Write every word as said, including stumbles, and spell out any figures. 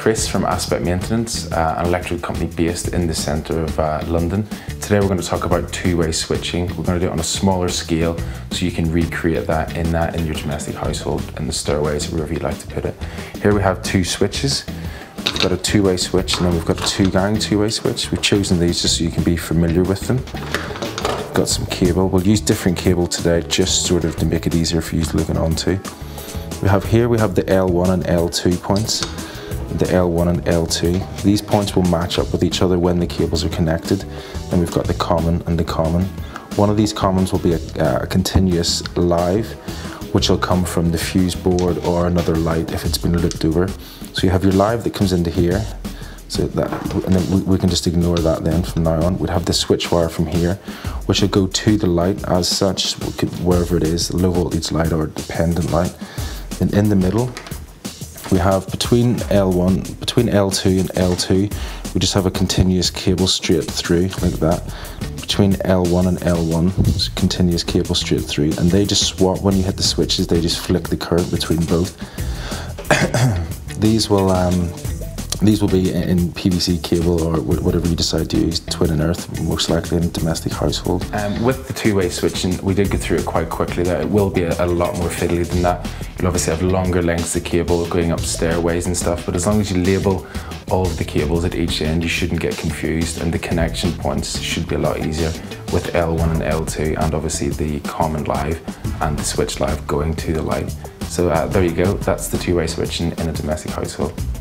Chris from Aspect Maintenance, uh, an electrical company based in the centre of uh, London. Today we're going to talk about two-way switching. We're going to do it on a smaller scale so you can recreate that in, uh, in your domestic household, in the stairways, wherever you'd like to put it. Here we have two switches. We've got a two-way switch and then we've got a two-gang two-way switch. We've chosen these just so you can be familiar with them. We've got some cable. We'll use different cable today just sort of to make it easier for you to look onto. We have here, we have the L one and L two points. The L one and L two. These points will match up with each other when the cables are connected. Then we've got the common and the common. One of these commons will be a, a continuous live, which will come from the fuse board or another light if it's been looped over. So you have your live that comes into here, so that, and then we, we can just ignore that then from now on. We'd have the switch wire from here, which will go to the light as such, wherever it is, the low voltage light or dependent light. And in the middle, we have between L one, between L two and L two, we just have a continuous cable straight through, like that. Between L one and L one, it's a continuous cable straight through, and they just swap, when you hit the switches, they just flick the current between both. These will um, these will be in P V C cable or whatever you decide to use, twin and earth, most likely in a domestic household. Um, with the two-way switching, we did go through it quite quickly there. It will be a, a lot more fiddly than that. You'll obviously have longer lengths of cable going up stairways and stuff, but as long as you label all of the cables at each end, you shouldn't get confused, and the connection points should be a lot easier with L one and L two, and obviously the common live and the switch live going to the light. So uh, there you go, that's the two-way switching in a domestic household.